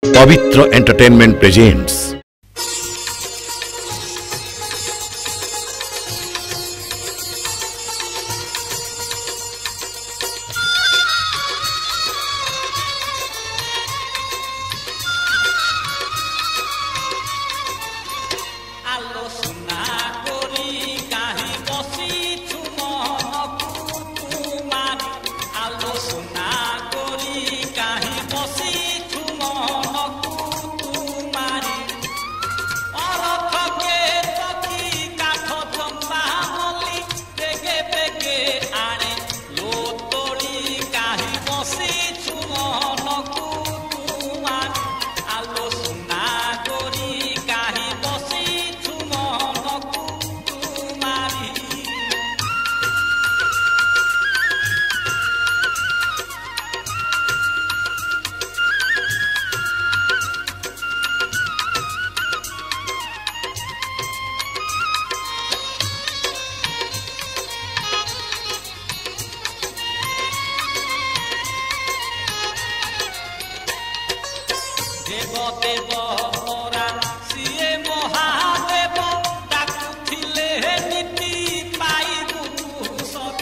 पवित्र entertainment presents देव देव मोरा CA Mahadev डाकुथिले नीति पाइबु सब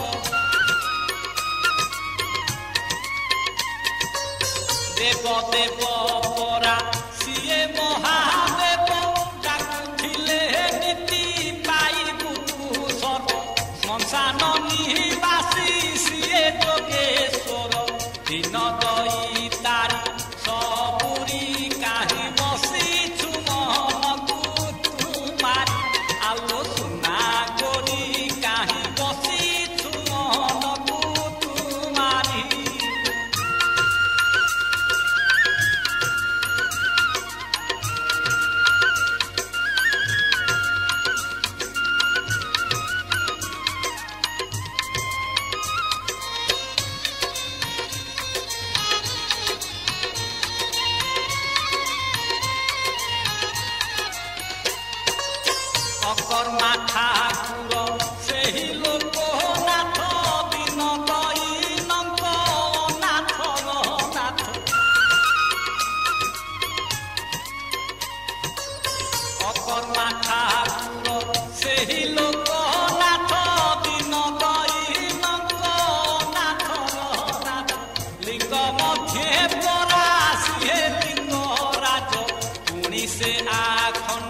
देव देव मोरा सीए महादेव डाकुथिले नीति पाइबु सब श्मशान निवासी सीए जोगेश्वर दिन दई तारी कर्मा ठाकुर से ही लोक नाथ दिन दई नंद नाथ नाथ कर्मा ठाकुर से ही लोक नाथ दिन दई नंद नाथ नाथ लिंग मध्य परा सिहे लिंग राज पुणी से आखंड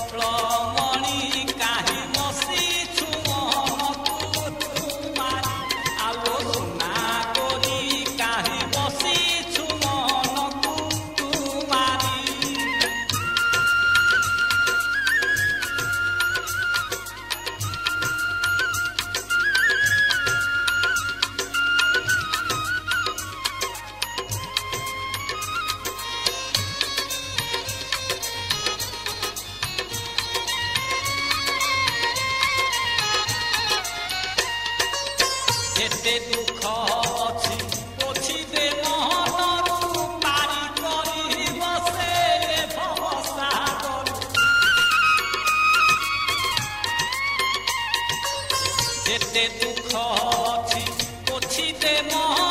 जेते दुख अछि पोछि दे मोहनरु पारी करी बसे भवसागर जेते दुख अछि पोछि दे मोहन